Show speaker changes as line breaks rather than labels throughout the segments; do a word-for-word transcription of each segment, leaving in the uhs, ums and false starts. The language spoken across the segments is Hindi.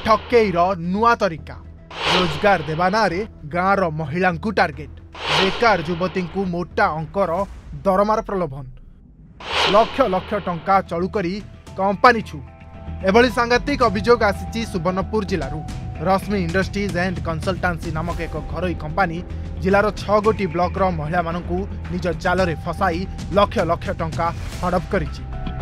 ठकेईर नुआ तरीका रोजगार देवा ना रे गाँवर महिला टार्गेट बेकार युवती को मोटा अंकर दरमार प्रलोभन लक्ष लक्ष टंका चलू करी कंपानी छु एभली सांघातिक अभियोग आसी सुवर्णपुर जिलूर रश्मि इंडस्ट्रीज एंड कंसल्टांसी नामक एक घरोई कंपानी जिलार छह गोटी ब्लॉक रो महिला मानकू निज जाल रे फसाई लक्ष लक्ष टंका हड़प करिछि।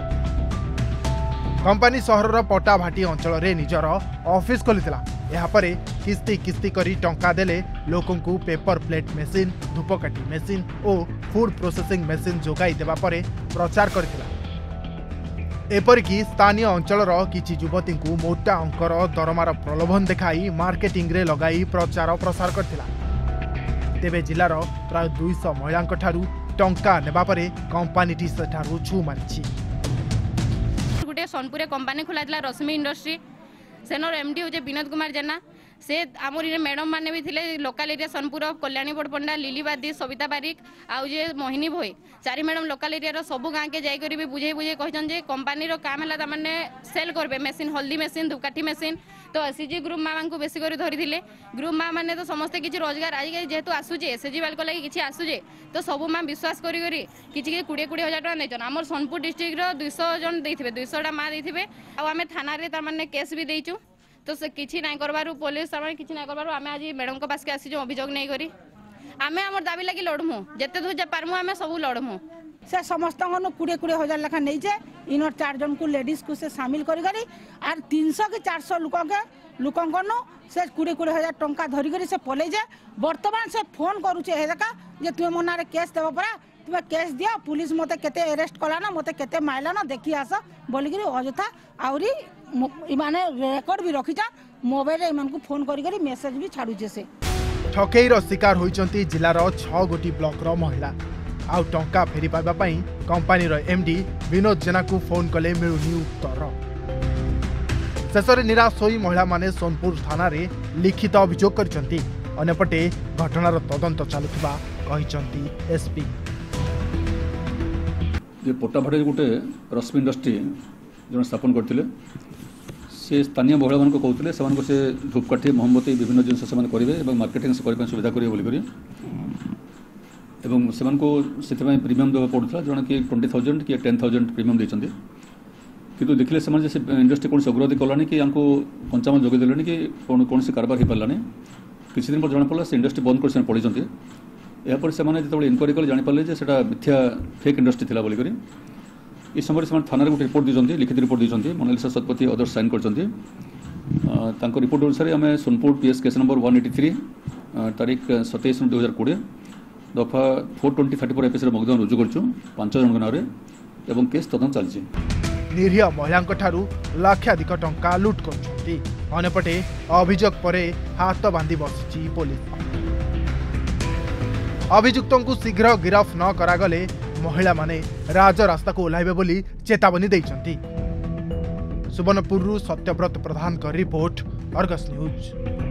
कंपानी सहर पटाभाटी अंचल रे निजर ऑफिस खोलीथिला। यहाँ पर किस्ती किस्ती करी टंका देले लोकंकू पेपर प्लेट मेसिन धूपकाठी मेसिन और फूड प्रोसेसिंग मेसिन जोगाई देवा परे प्रचार करथिला। एपरिकी स्थानीय अंचलर किछि युवती को मोटा अंकर दरमार प्रलोभन देखाई मार्केटिंग रे लगाई प्रचार प्रसार करथिला। तेबे जिलार प्राय दुई सौ महिलांक ठारू टंका नेबा परे कंपानीटी सेठारू छु मारिछि।
गोटे सोनपुर कंपानी खोला रश्मि इंडस्ट्री सेनर एमडी हो विनोद कुमार जेना से आमर मैडम मैंने भी थे लोकाल एरिया सोनपुर कल्याणी बड़पंडा लिलीबादी सविता बारिक आउ जे मोहिनी भोई चारि मैडम लोकाल एरिया सबू गाँव के जाकर भी बुझे बुझे कहते कंपानी काम है मैंने सेल करबे मेसिन हल्दी मेसिन धूपकाठी मेसिन तो एसएचजी ग्रुप माँ को बेसी कर धरी ग्रुप माँ मैंने तो समस्ते किसी रोजगार आज जेहेतु आसूचे एसएचजी बाल लगे किसी आसूचे तो सब माँ विश्वास करी किसी कोड़े कोड़े हजार टाँग नहीं आम सोनपुर डिस्ट्रिक्ट दुईश जन देते दुईशटा माँ देते आम थाना केस भी देचु तो से किसी ना करबारु पुलिस किसी ना करबारु आमे आज मैडम को पास के आसी जो अभियोग नहीं करी आमे हमर दाबी लगी लड़मु जेते दूर जे पारमु आमे सब लड़मु
से समस्त कोड़े कोड़े हजार लेखा नहीं जे इनर चार जन को लेडीज को से शामिल करी करी आर तीन सौ कि चार सौ लोक के लोकन से कोड़े कोड़े हजार टंका धरी करी से पलै जे वर्तमान से फोन करूचे हेका जे तुम मो ना केस देबो परा तुम केस दिया पुलिस मते केते अरेस्ट कला ना मते केते माइला ना देखी आस बोलिक अजथा आउरी इमाने रेकर्ड भी रखी मोबाइल इमान को फोन करी करी मेसेज भी छाड़ुचे से
ठकेईर शिकार होइचंती जिलार छह गोटी ब्लॉक रो महिला आउ टंका फेरी पाइबा पई कंपानी रो एमडी विनोद जेना को फोन कले मिलुनी उत्तर शेषरे निराश होई महिला माने सोनपुर थाना रे लिखित अभियोग करचंती। अन्यपटे घटनार तदंत चालुथिबा कहिचंती एसपी।
जे पोटाभाटी गोटे रश्मि इंडस्ट्री जो स्थापन करते से स्थानीय महिला मान कहते से धूपकाठी मोहम्मती विभिन्न जिन से करेंगे मार्केटिंग से करने सुविधा करेंगे बोलिक से प्रीमियम देवा पड़ूला जन कि ट्वेंटी थाउजेंड कि टेन थाउजेंड प्रीमियम देते किंतु देखिले से इंडस्ट्री कौन अग्रगति कलानी कि कंचामाल जोगे देले कि कौन से कारबार हो पारानी किसी दिन पर जना पड़ा से इंडस्ट्री बंद कर पड़ते यापर से जो इनक्वारी कले जापारे से मिथ्या फेक इंडस्ट्री थी बोलिक इस समय से थाना गोटे रिपोर्ट दीजिए लिखित रिपोर्ट दीजिए मोनालिसा शतपथी अदर साइन कर रिपोर्ट अनुसार आम Sonpur PS case number one eighty three तारीख सतैश दुई हजार कोड़े दफा फोर ट्वेंटी थर्टी फोर एपिस मकदमा रुजु कर पांच जन नाँ एवं केस तदंत चलती।
निरीह महिला लाक्षाधिक टंका लुट करपटे अभियोग पर हाथ बांधि बसी पुलिस। अभियुक्तों को शीघ्र गिरफ न करागले महिला माने राजरास्ता को ओह्लाइबे बोली चेतावनी देइछंती। सुवर्णपुरु सत्यव्रत प्रधान का रिपोर्ट अर्गस न्यूज।